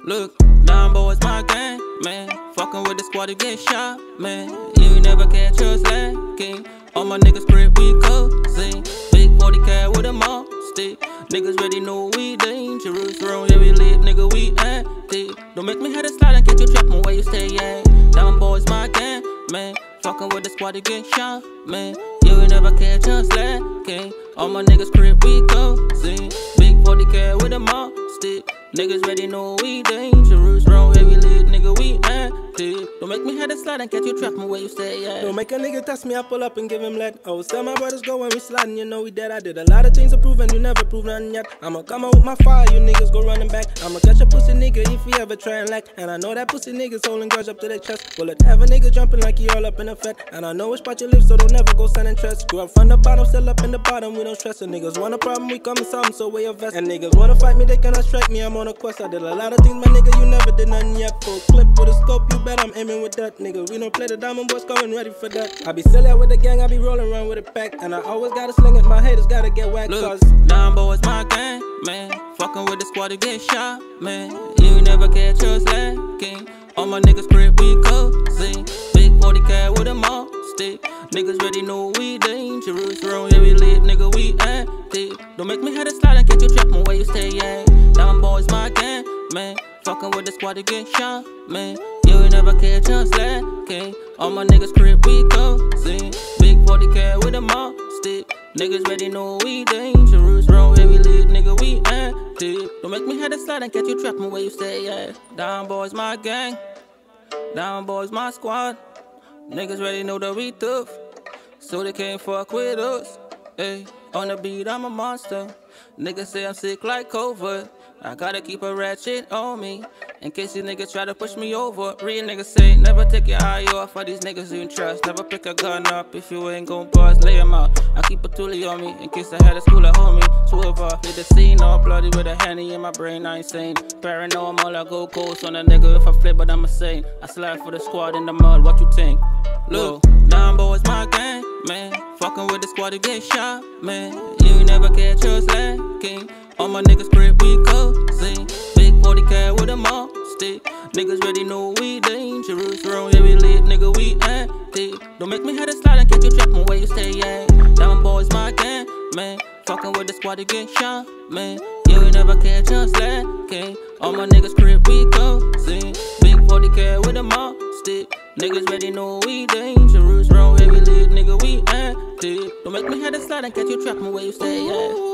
Look, down boys my gang, man. Fucking with the squad to get shot, man. You ain't never catch us lacking. All my niggas crib we cozy. Big 40 cat with a mop stick. Niggas ready know we dangerous. Round every lit nigga we active. Don't make me have to slide and catch you trapping where you stay at. Down boys my gang, man. Fucking with the squad to get shot, man. You ain't never catch us lacking. All my niggas crib we cozy. Big 40 cat with a mop stick. Niggas ready know we dangerous. Round heavy lit nigga we active. Don't make me have to slide and catch you trapping where you stay at. Don't make a nigga test me, I pull up and give him lead. Oh, tell my brothers go when we sliding, you know we dead. I did a lot of things to prove and you never proved nothing yet. I'ma come out with my fire, you niggas go running back. I'ma catch a pussy nigga if he ever try and lack. And I know that pussy niggas holding grudge up to their chest. Will it have a nigga jumping like he all up in a fet? And I know which spot you live, so don't never go send and trust. Grew up from the bottom, still up in the bottom, we don't stress. And niggas want a problem, we come in something, so wear your vest. And niggas wanna fight me, they cannot strike me, I'm on a quest. I did a lot of things, my nigga, you never did nothing yet. Full clip with a scope, you bet I'm aiming with that. Nigga, we don't play the diamond boys, coming ready for that. I be silly with the gang, I be rolling around with a pack. And I always gotta sling it, my haters gotta get whacked. Look, down boys my gang, man. Fucking with the squad to get shot, man. You ain't never catch us lacking. All my niggas crib we cozy. Big 40 cat with a mop stick. Niggas ready know we dangerous. Round every lit nigga we active. Don't make me have to slide and catch you trapping where you stay at. Down boys my gang, man. Fucking with the squad to get shot, man. You ain't never catch us lacking. All my niggas crib we cozy. Big 40 cat with a mop stick. Niggas ready know we dangerous. Round heavy lit nigga we active. Don't make me have to slide and catch you trapping where you stay at. Down boys my gang. Down boys my squad. Niggas ready know that we tough, so they can't fuck with us. Ay, on the beat I'm a monster. Niggas say I'm sick like COVID. I gotta keep a ratchet on me in case these niggas try to push me over. Real niggas say never take your eye off of these niggas you trust. Never pick a gun up if you ain't gon' bust. Lay 'em out. I keep a toolie on me in case I had a school at homie. Swerve off, hit the scene all bloody with a Henny in my brain. I ain't sane. Paranormal, I go coast on a nigga if I flip, but I'm insane. I slide for the squad in the mud. What you think? Look, down boys my gang, man. Fucking with the squad to get shot, man. You ain't never catch us lacking. All my niggas crib we cozy. Big 40 cat with a mop stick. Niggas ready know we dangerous. Round every lit nigga we active. Don't make me have to slide and catch you trapping where you stay at. Down boys my gang, man. Fucking with the squad to get shot, man. You ain't never catch us lacking. All my niggas crib we cozy. Big 40 cat with a mop stick. Niggas ready know we dangerous. Round heavy lit nigga we active. Don't make me have to slide and catch you trapping where you stay at.